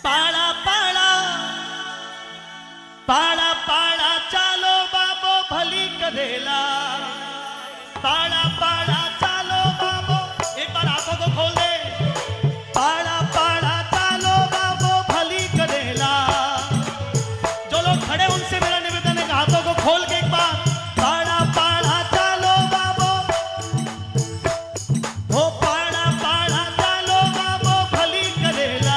पाड़ा पाड़ा पाड़ा पाड़ा चालो बाबो भली करेला। पाड़ा पाड़ा चालो बाबो, एक बार आंखों को खोल दे। पाड़ा पाड़ा चालो बाबो भली करेला। जो लोग खड़े उनसे मेरा निवेदन है, हाथों को खोल के एक बार पाड़ा पाड़ा चालो बाबो, हो पाड़ा पाड़ा चालो बाबो भली करेला।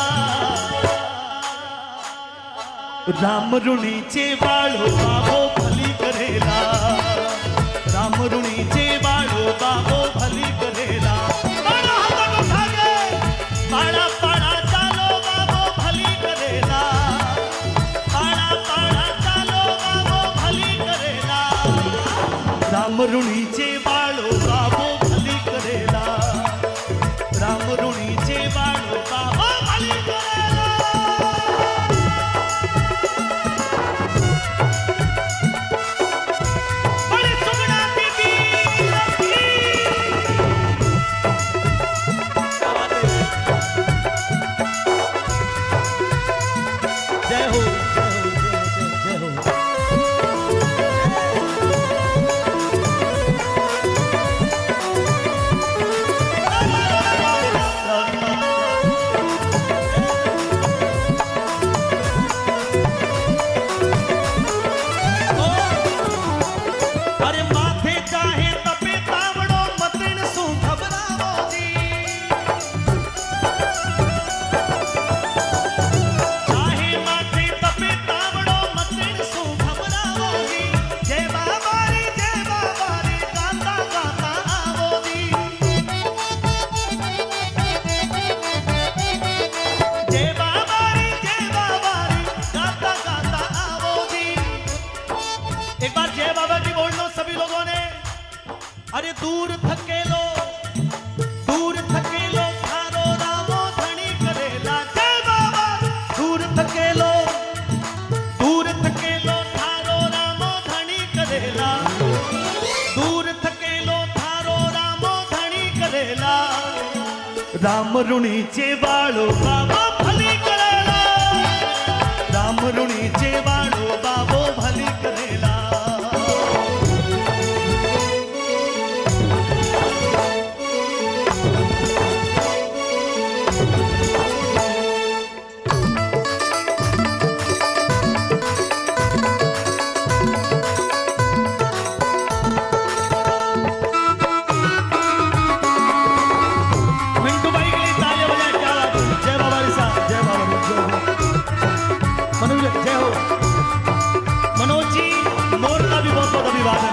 राम ऋणीचे बाळो बाबो भली करेला। राम ऋणीचे बाळो बाबो भली करेला। पाड़ा हाथों को उठा के पाड़ा पाड़ा चालो बाबो भली करेला। पाड़ा पाड़ा चालो बाबो भली करेला। राम ऋणीचे बाळो बाबो भली करेला। राम ऋणीचे बाळो बाबो भली करेला। अरे दूर थकेलो थारो रामो धनी करेला। जय बाबा। दूर थकेलो थारो रामो धनी करेला। दूर थकेलो थारो रामो धनी करेला। राम ऋणीचे बाळो बाबो भली करेला। राम ऋणीचे बाळो बाबो भली करेला। जय हो मनोज जी, मोर का भी बहुत बहुत अभिवादन।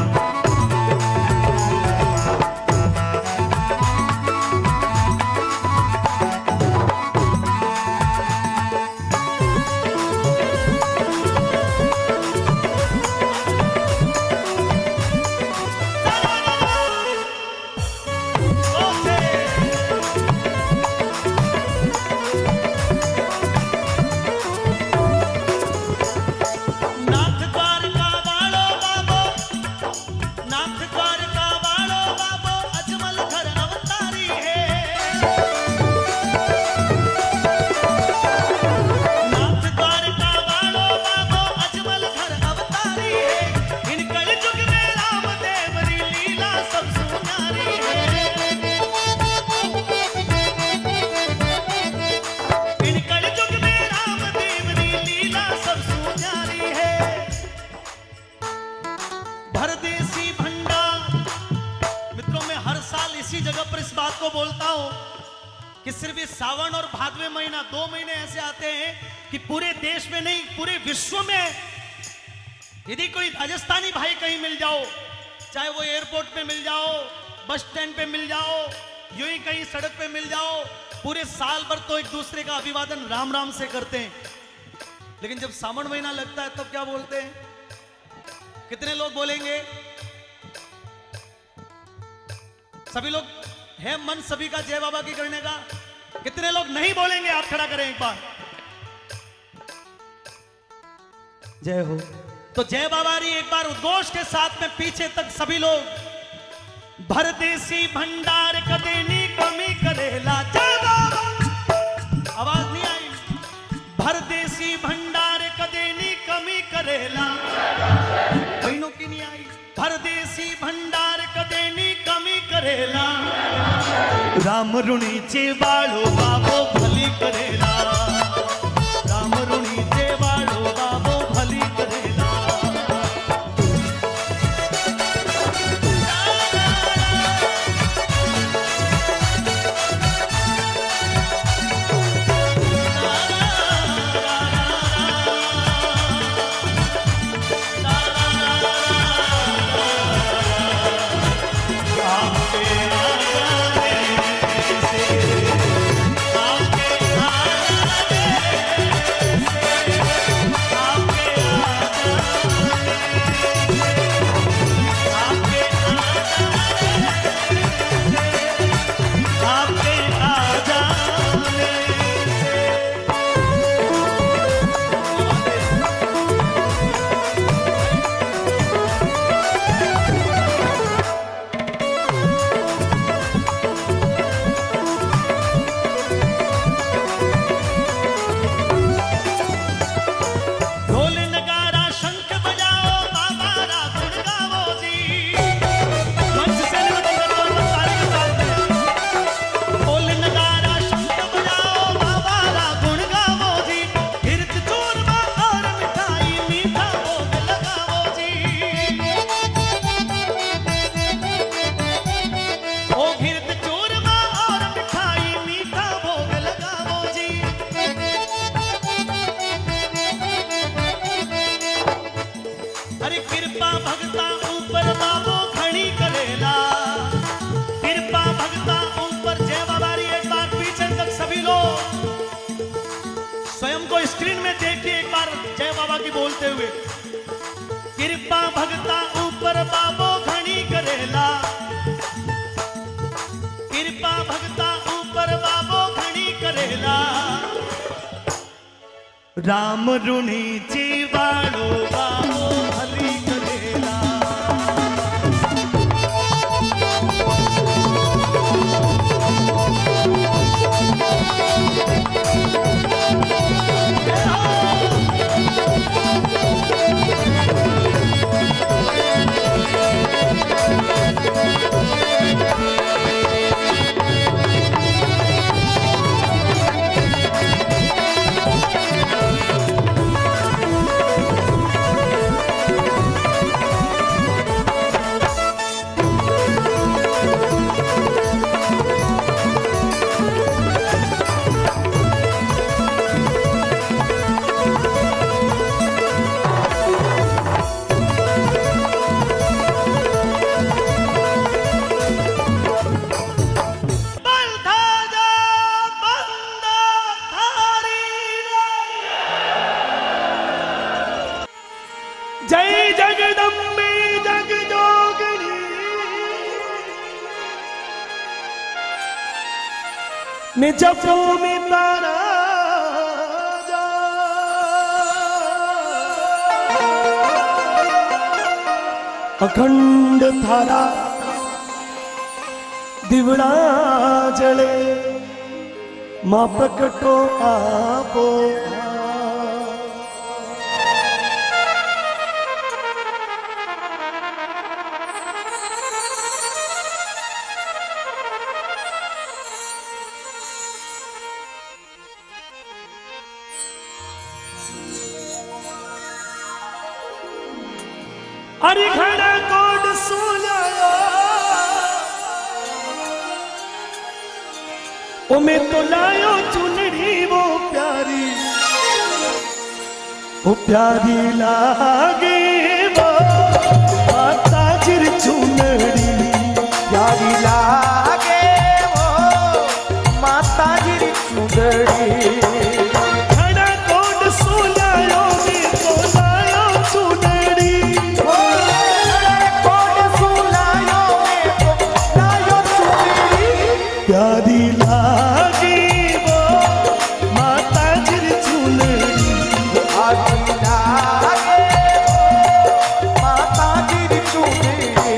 को बोलता हूं कि सिर्फ ये सावन और भादवे महीना 2 महीने ऐसे आते हैं कि पूरे देश में नहीं पूरे विश्व में यदि कोई राजस्थानी भाई कहीं मिल जाओ, चाहे वो एयरपोर्ट पे मिल जाओ, बस स्टैंड पे मिल जाओ, यूं ही कहीं सड़क पे मिल जाओ, पूरे साल भर तो एक दूसरे का अभिवादन राम राम से करते हैं, लेकिन जब सावन महीना लगता है तब क्या बोलते हैं? कितने लोग बोलेंगे? सभी लोग है मन सभी का जय बाबा की करने का? कितने लोग नहीं बोलेंगे? आप खड़ा करें एक बार। जय हो। तो जय बाबारी एक बार उद्घोष के साथ में पीछे तक सभी लोग। भरदेसी भंडार कदेनी कमी करेला जय बाबा। आवाज नहीं आई? करेला, राम ऋणीचे बाळो बाबो भली करेला, राम ऋणीचे बाळो बाबो भली करेला। स्क्रीन में देखिए एक बार जय बाबा की बोलते हुए। कृपा भगता ऊपर बाबो घणी करेला, कृपा भगता ऊपर बाबो घणी करेला, राम ऋणीचे बाळो बाबो भली करेला। जय जगदम्बे जगजोगिनी, निज भूमि तारा अखंड थारा दिवड़ा जले, मां प्रकटो आपो। हरिघड़ कोड सुलायो, उमे तो लायो चुनड़ी वो प्यारी लागे वो माता चिर चुनड़ी, प्यारी लागे वो माता चिर चुनड़ी। प्यारी लागी वो माता चिर चुनड़ी, प्यारी लागे वो माता चिर चुनड़ी।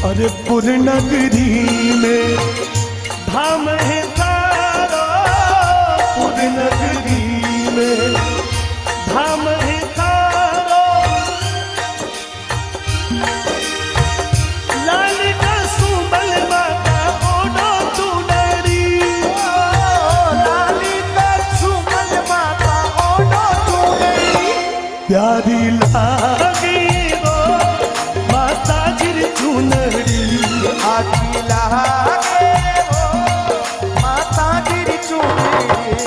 अरे पुर नगरी में धाम है तारा, पुर नगरी में धाम है तारा, लाल का सुबल माता ओढ़ो चुनरी, लाल का सुबल माता ओढ़ो चुनरी, प्यारी लागे वो माता जी चुनरी, आखी लागे वो माता जी चुनरी।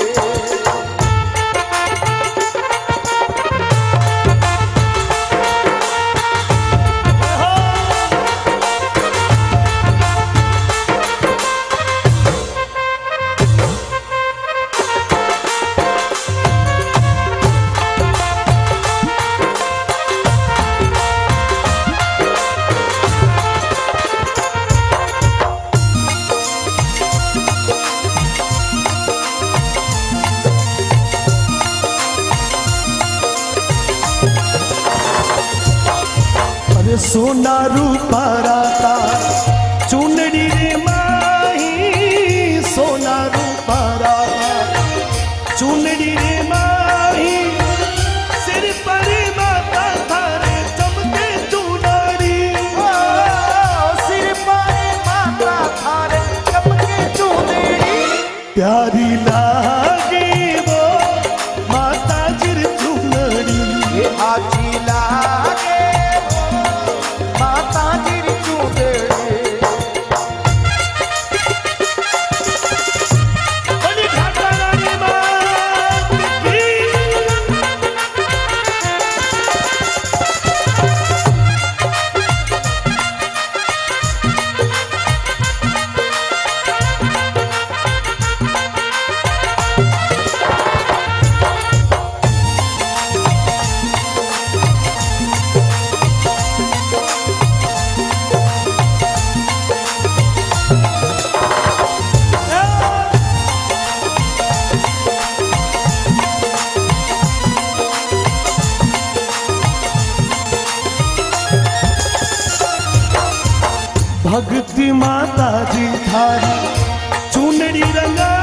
अरे सोना रूपा राता चुनरी रे माही, सोना रूपा राता चुनरी रे माही, सिर पर माता थारे चमके चुनरी, सिर पर माता थारे चमके चुनरी, प्यारी लागे वो माता जी चुनरी, आखी लागे माता जी चुनरी। बड़ी घाटा रानी मात की। भक्ति माता जी थारी चुनरी रंगा